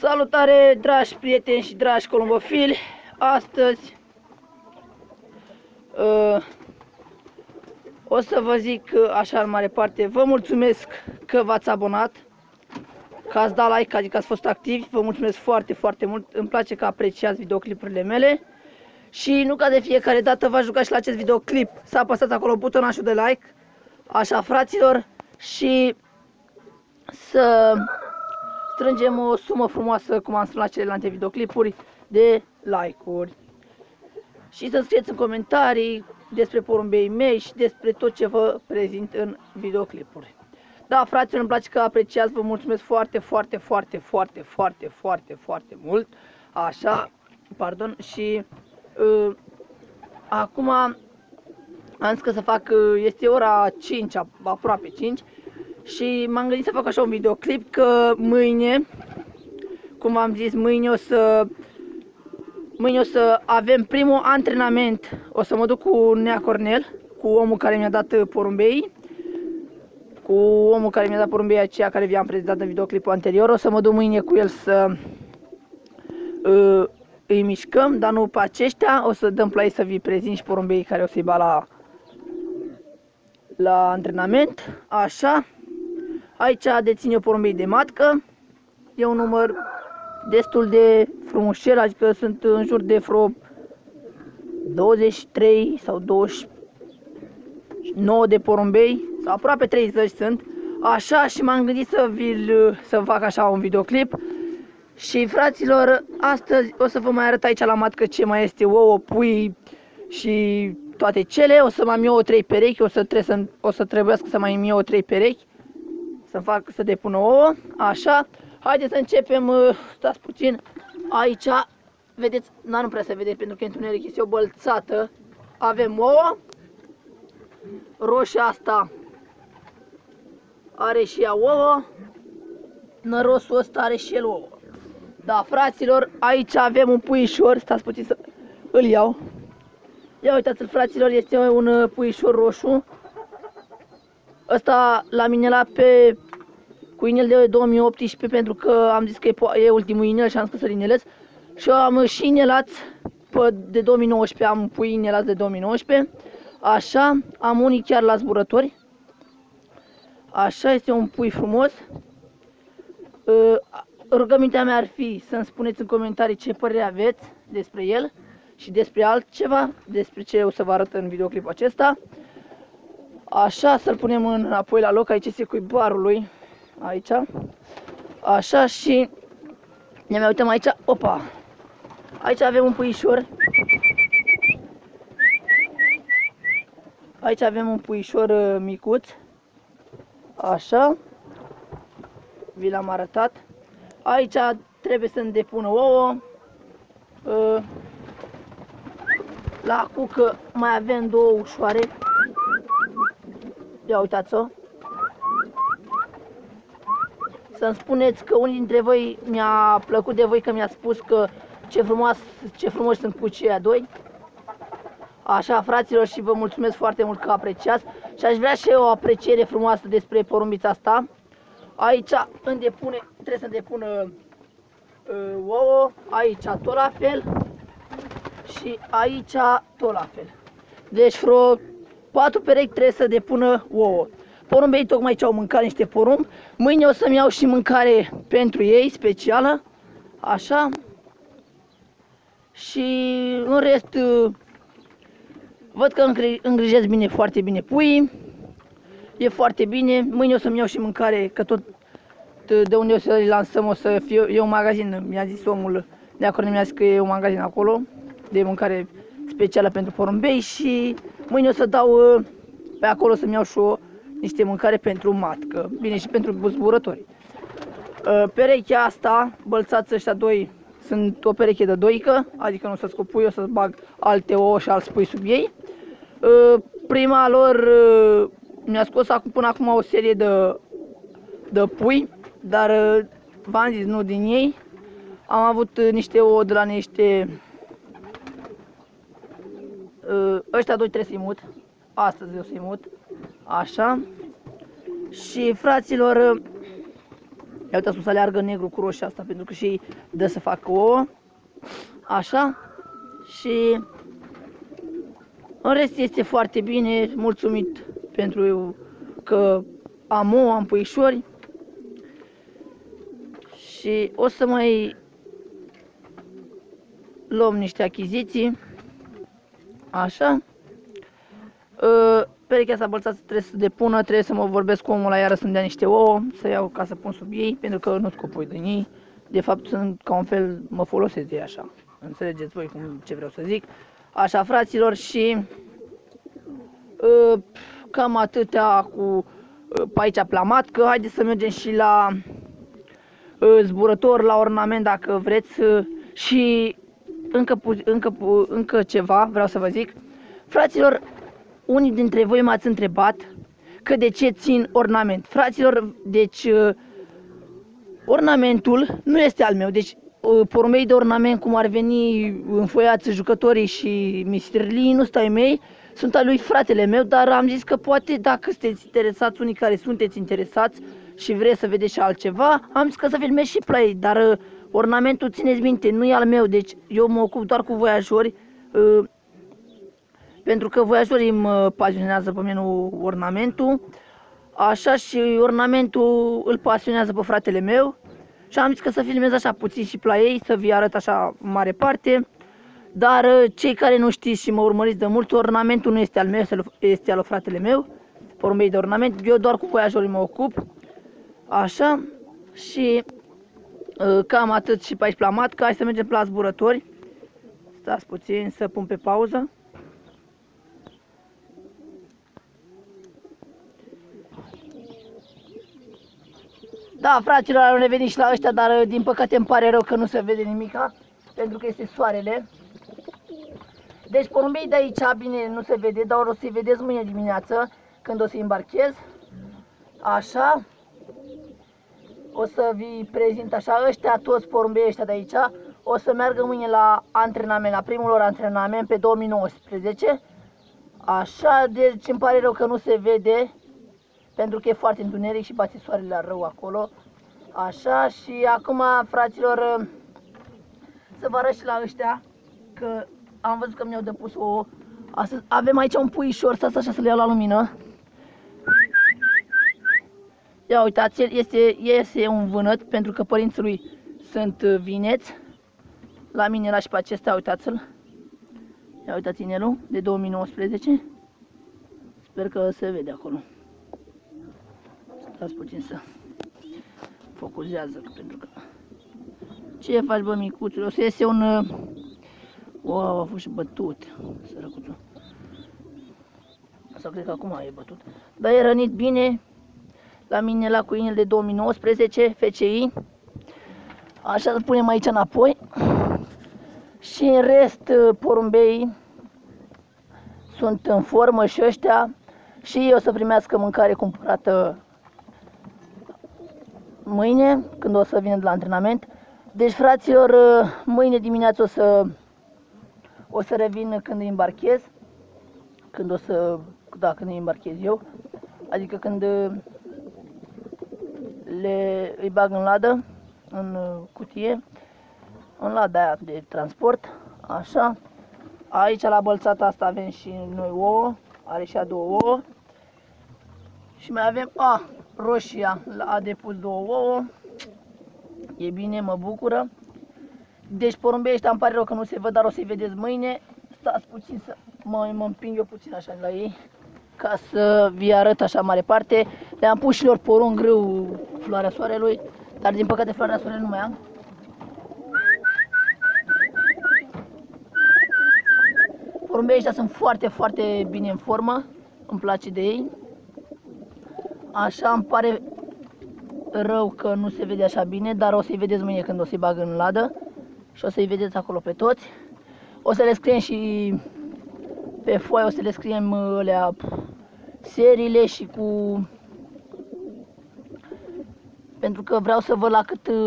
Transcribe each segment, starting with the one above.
Salutare, dragi prieteni și dragi columbofili! Astăzi o să vă zic așa în mare parte, vă mulțumesc că v-ați abonat, că ați dat like, adică ați fost activi, vă mulțumesc foarte, foarte mult, îmi place că apreciați videoclipurile mele și nu ca de fiecare dată v-aș ruga și la acest videoclip să apăsați acolo butonașul de like, așa fraților, și să strângem o sumă frumoasă, cum am spus la celelalte videoclipuri, de like-uri. Și să scrieți în comentarii despre porumbei mei și despre tot ce vă prezint în videoclipuri. Da, fraților, îmi place că apreciați, vă mulțumesc foarte, foarte, foarte, foarte, foarte, foarte, foarte mult. Așa, pardon, și acum am zis că să fac, este ora 5, aproape 5. Și m-am gândit să fac așa un videoclip, că mâine, cum am zis, mâine o să avem primul antrenament. O să mă duc cu Nea Cornel, cu omul care mi-a dat porumbei, cu omul care mi-a dat porumbei aceea care vi-am prezentat în videoclipul anterior. O să mă duc mâine cu el să îi mișcăm, dar nu pe aceștia. O să dăm play să vi prezint și porumbei care o să-i bat la antrenament. Așa. Aici dețin eu porumbei de matcă. E un număr destul de frumușel, adică sunt în jur de vreo 23 sau 29 de porumbei, sau aproape 30 sunt. Așa, și m-am gândit să fac așa un videoclip. Și fraților, astăzi o să vă mai arăt aici la matcă ce mai este: ouă, pui și toate cele. O să mai am eu 3 perechi, o să trebuiască să mai am eu 3 perechi să depună ouă. Așa, haideți să începem. Stați puțin. Aici, vedeți, nu prea se vede pentru că e întuneric, este o bălțată. Avem ouă. Roșia asta are și ea ouă. Nărosul ăsta are și el ouă. Da, fraților, aici avem un puișor. Stați puțin să îl iau. Ia uitați-l, fraților, este un puișor roșu. Ăsta l-am inelat cu inel de 2018, pentru că am zis că e ultimul inel și am zis că să-l inelez. Și am și inelat de 2019, am pui inelați de 2019. Așa, am unii chiar la zburători. Așa, este un pui frumos. Rugămintea mea ar fi să-mi spuneți în comentarii ce părere aveți despre el și despre altceva, despre ce o să vă arăt în videoclipul acesta. Așa, să-l punem înapoi la loc. Aici este cuibarul lui. Aici. Așa, și ne mai uităm aici. Opa! Aici avem un puișor. Aici avem un puișor micuț. Așa. Vi l-am arătat. Aici trebuie să-mi depună ouă. La cucă mai avem două ușoare. Ia uitați-o. Să-mi spuneți că unii dintre voi mi-a plăcut de voi că mi-a spus că ce frumos sunt cucii ăia doi. Așa, fraților, și vă mulțumesc foarte mult că apreciați. Și aș vrea și eu o apreciere frumoasă despre porumbița asta. Aici trebuie să depună ouă, aici tot la fel și aici tot la fel. Deci vreo 4 perechi trebuie să depună ouă. Porumbei tocmai ce au mâncat niște porumb. Mâine o să-mi iau și mâncare pentru ei, specială. Așa. Și în rest, văd că îngrijesc bine, foarte bine puii. E foarte bine. Mâine o să-mi iau și mâncare, că tot de unde o să-i lansăm o să fie, e un magazin, mi-a zis omul de acolo, mi-a zis că e un magazin acolo de mâncare specială pentru porumbei. Și mâine o să dau pe acolo să-mi iau și niște mâncare pentru matcă, bine, și pentru zburători. Perechea asta, bălțați ăștia doi, sunt o pereche de doică, adică nu o să-ți copui, o să bag alte ouă și alți pui sub ei. Prima lor mi-a scos până acum o serie de pui, dar v-am zis, nu din ei. Am avut niște ouă de la niște... Ăștia doi trebuie să-i mut. Astăzi o să-i mut. Așa. Și fraților, Ia uitați cum să aleargă negru cu roșia asta, pentru că și ei dă să facă ouă. Așa. Și în rest este foarte bine, mulțumit pentru că am ouă, am puișori. Și o să mai luăm niște achiziții. Așa. Perechea asta bălțată trebuie să depună, trebuie să mă vorbesc cu omul ăla iară să-mi dea niște ouă, să iau ca să pun sub ei, pentru că nu scopui din ei. De fapt sunt ca un fel, mă folosesc de ei așa. Înțelegeți voi ce vreau să zic. Așa, fraților, și cam atâtea cu pe aici plamat, că haideți să mergem și la zburător, la ornament dacă vreți. Și încă ceva vreau să vă zic. Fraților, unii dintre voi m-ați întrebat că de ce țin ornament. Fraților, deci ornamentul nu este al meu, deci porumbei de ornament cum ar veni înfoiați jucătorii și misterlii nu stai mei, sunt al lui fratele meu, dar am zis că poate dacă sunteți interesați, unii care sunteți interesați și vreți să vedeți și altceva, am zis că să filmez și pe ei, dar ornamentul, țineți minte, nu e al meu, deci eu mă ocup doar cu voiajori, pentru că voiajorii mă pasionează pe mine ornamentul, așa, și ornamentul îl pasionează pe fratele meu și am zis că să filmez așa puțin și pe ei, să vi arăt așa în mare parte, dar cei care nu știți și mă urmăriți de mult, ornamentul nu este al meu, este al fratele meu, porumbei de ornament, eu doar cu voiajorii mă ocup, așa, și cam atât și pe aici la matca. Hai să mergem la zburători. Stați puțin să pun pe pauză. Da, fraților, am revenit și la ăștia, dar din păcate îmi pare rău că nu se vede nimica, pentru că este soarele. Deci porumbei de aici, bine, nu se vede, dar o să-i vedeți mâine dimineață, când o să-i îmbarchez. Așa. O să vi prezint așa, ăștia, toți porumbei ăștia de aici, o să meargă mâine la antrenament, la primul lor antrenament pe 2019. Așa, deci îmi pare rău că nu se vede, pentru că e foarte întuneric și bate soarele rău acolo. Așa, și acum, fraților, să vă arăt și la ăștia, că am văzut că mi-au depus ouă. Astăzi avem aici un puișor, stați așa să le iau la lumină. Ia uitați, el este un vânăt, pentru că părinții lui sunt vineți. La mine era și pe acesta, uitați-l. Ia uitați inelul de 2019. Sper că se vede acolo. Stați puțin să focusează, pentru că... Ce faci, bă, micuțule? O să iese un... Wow, a fost și bătut, sărăcuțul. Sau cred că acum e bătut. Dar e rănit bine. La mine la cu inel de 2019, FCI. Așa, să punem aici înapoi. Și în rest, porumbei sunt în formă și ăștia. Și ei o să primească mâncare cumpărată mâine, când o să vină de la antrenament. Deci, fraților, mâine dimineață o să revin când îi îmbarchez. Când îi îmbarchez eu. Adică când îi bag în ladă, în cutie, în lada aia de transport, așa. Aici la bălțata asta avem și noi ouă, are și a două ouă. Și mai avem, roșia, a depus două ouă, e bine, mă bucură. Deci porumbei ăștia îmi pare rău că nu se văd, dar o să-i vedeți mâine. Stați puțin să mă împing eu puțin așa la ei, ca să vi arăt așa mare parte. Le-am pus și lor porumb grâu, floarea soarelui, dar din păcate floarea soarelui nu mai am. Porumbei ăștia sunt foarte, foarte bine în formă, îmi place de ei. Așa, îmi pare rău că nu se vede așa bine, dar o să-i vedeți mâine când o să-i bag în ladă și o să-i vedeți acolo pe toți. O să le scriem și pe foaie, o să le scriem alea, seriile și cu... Pentru că vreau să văd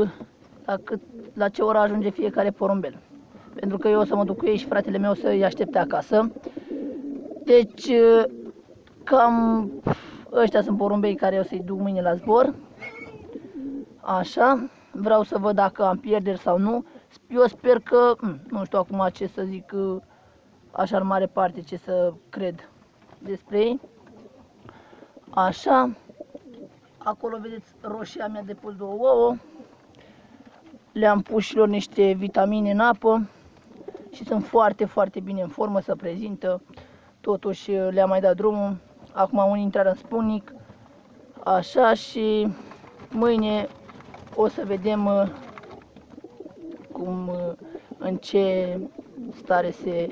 la ce oră ajunge fiecare porumbel. Pentru că eu o să mă duc cu ei și fratele meu o să-i aștepte acasă. Deci, cam ăștia sunt porumbei care o să-i duc mâine la zbor. Așa, vreau să văd dacă am pierderi sau nu. Eu sper că, nu știu acum ce să zic, așa în mare parte ce să cred despre ei. Așa, acolo vedeți roșia mea de pus 2 ouă. Le-am pus și lor niște vitamine în apă și sunt foarte, foarte bine în formă, să prezintă. Totuși le-am mai dat drumul. Acum unii intră în spunic. Așa, și mâine o să vedem în ce stare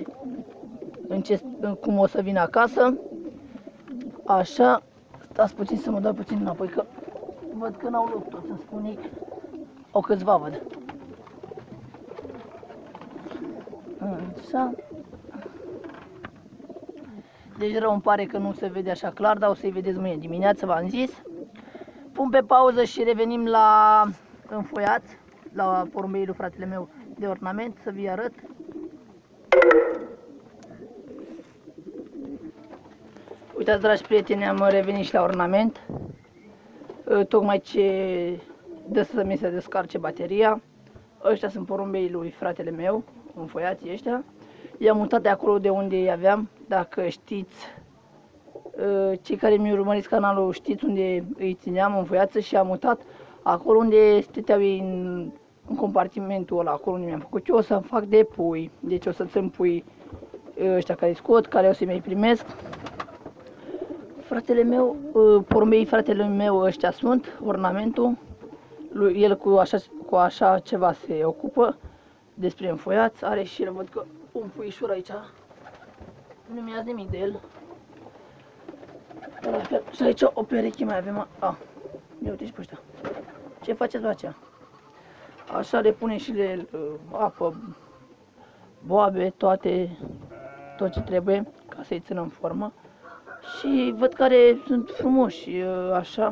cum o să vină acasă. Așa, stați puțin să mă dau puțin înapoi, că văd că n-au loc toți în spunic. Au câțiva, văd. Așa. Deci rău îmi pare că nu se vede așa clar, dar o să-i vedeți mâine dimineață, v-am zis. Pun pe pauză și revenim la înfoiați, la porumbeiul fratele meu de ornament, să vi arăt. Uitați, dragi prieteni, am revenit și la ornament. Tocmai ce dă să mi se descarce bateria. Ăștia sunt porumbeii lui fratele meu, înfoiații ăștia. I-am mutat de acolo de unde îi aveam. Dacă știți, cei care mi urmăriți canalul știți unde îi țineam înfoiață, și am mutat acolo unde stăteau ei în compartimentul ăla, acolo unde mi-am făcut eu. O să fac de pui, deci o să țin pui ăștia care scot, care o să mi-i primesc. Fratele meu, porumbeii fratele meu ăștia sunt, ornamentul. El cu așa ceva se ocupă, despre înfoiați. Are și el, văd că un puișor aici. Nu mi-a nimic de el. La fel. Și aici o pereche mai avem. Ia uite și pe ăștia. Ce faceți la aceea? Așa le punem și le apă, boabe, tot ce trebuie ca să-i țină în formă. Și văd care sunt frumoși, așa.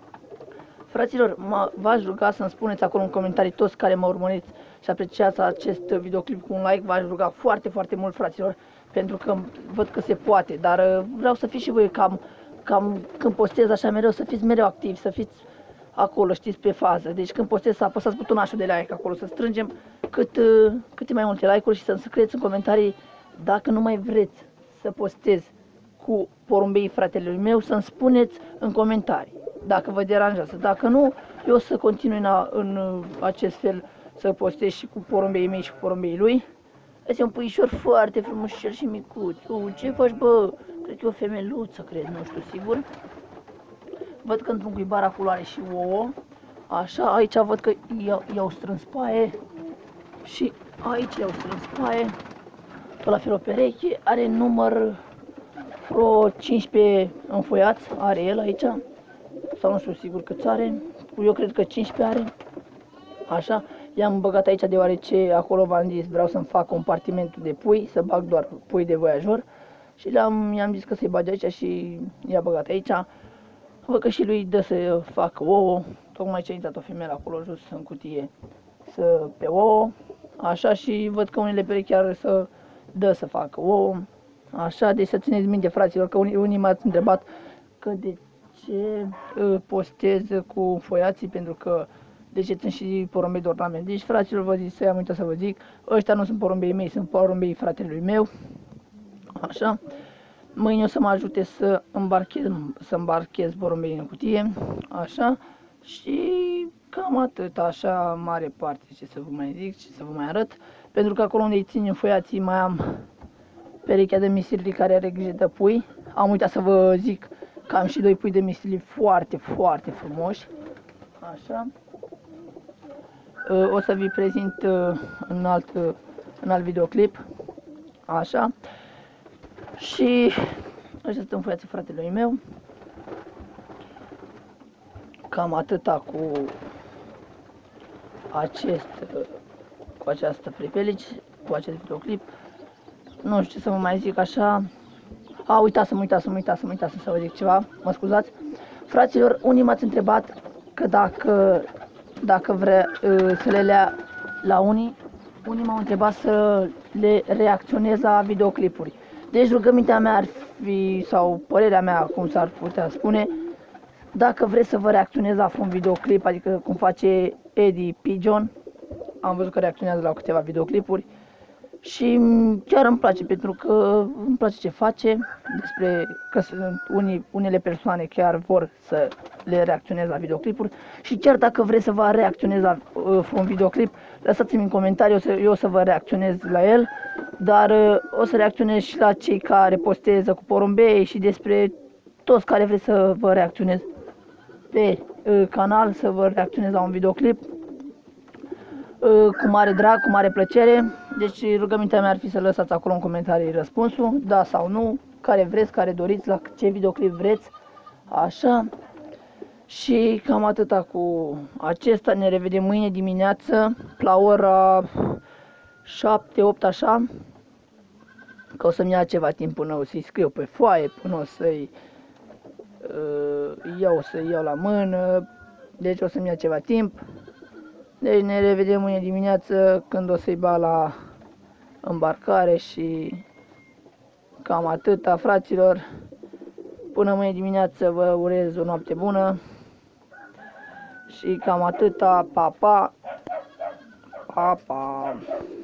Fraților, v-aș ruga să-mi spuneți acolo în comentarii, toți care mă urmăriți și apreciați acest videoclip cu un like, v-aș ruga foarte, foarte mult, fraților, pentru că văd că se poate, dar vreau să fiți și voi cam când postez așa mereu, să fiți mereu activi, să fiți acolo, știți, pe fază. Deci când postez să apăsați butonașul de like acolo, să strângem câte mai multe like-uri și să-mi scrieți în comentarii dacă nu mai vreți să postez cu porumbeii fratelui meu, să-mi spuneți în comentarii dacă vă deranjează. Dacă nu, eu o să continui în acest fel să postez și cu porumbeii mei și cu porumbeii lui. Ăsta e un puișor foarte frumos și micuț. Ce faci, bă? Cred că e o femeluță, cred, nu știu sigur. Văd că într-un cuibar acolo are și ouă. Așa, aici văd că i-au strâns paie. Și aici i-au strâns paie. Tot la fel o pereche. Are număr vreo 15 înfoiați. Are el aici. Sau nu știu sigur câți are. Eu cred că 15 are. Așa. I-am băgat aici deoarece acolo v-am zis, vreau să-mi fac compartimentul de pui, să bag doar pui de voiajor. Și i-am zis că să-i bage aici și i-a băgat aici. Văd că și lui dă să facă ouă. Tocmai ce a intrat o femeie acolo jos în cutie pe ouă. Așa, și văd că unele perechi chiar dă să facă ouă. Așa, deci să țineți minte, fraților, că unii m-ați întrebat că de ce postez cu foiații, pentru că de ce țin și porumbei de ornament. Deci, fraților, vă zic, am uitat să vă zic, ăștia nu sunt porumbeii mei, sunt porumbeii fratelui meu. Așa. Mâine o să mă ajute să îmbarchez porumbeii în cutie. Așa. Și cam atât, așa, mare parte, ce să vă mai zic, ce să vă mai arăt. Pentru că acolo unde îi țin înfoiații mai am perechea de misili care are grijă de pui. Am uitat să vă zic că am și 2 pui de misili foarte, foarte frumoși. Așa. O să vi prezint în alt videoclip. Așa. Și ăștia sunt înfoiații fratelui meu. Cam atâta cu această pripelici, cu acest videoclip. Nu știu ce să vă mai zic așa. Uitasem să vă zic ceva, mă scuzați. Fraților, unii m-ați întrebat că dacă vrea să le lea la unii m-au întrebat să le reacționez la videoclipuri. Deci rugămintea mea ar fi, sau părerea mea, cum s-ar putea spune, Dacă vreți să vă reacționez la un videoclip, adică cum face Eddie Pigeon, am văzut că reacționează la câteva videoclipuri și chiar îmi place, pentru că îmi place ce face, despre că unele persoane chiar vor să le reacționez la videoclipuri și chiar dacă vreți să vă reacționez la un videoclip, lăsați-mi în comentarii, eu o să vă reacționez la el, dar o să reacționez și la cei care postează cu porumbei și despre toți care vreți să vă reacționez pe canal, să vă reacționez la un videoclip cu mare drag, cu mare plăcere. Deci rugămintea mea ar fi să lăsați acolo în comentarii răspunsul, da sau nu, care vreți, care doriți, la ce videoclip vreți, așa. Și cam atâta cu acesta, ne revedem mâine dimineață la ora 7-8 așa, că o să-mi ia ceva timp până o să-i scriu pe foaie, până o să-i iau la mână, deci o să-mi ia ceva timp. Deci ne revedem mâine dimineață când o să-i bat la îmbarcare și cam atâta, fraților. Până mâine dimineață vă urez o noapte bună și cam atâta, pa, pa, pa, pa.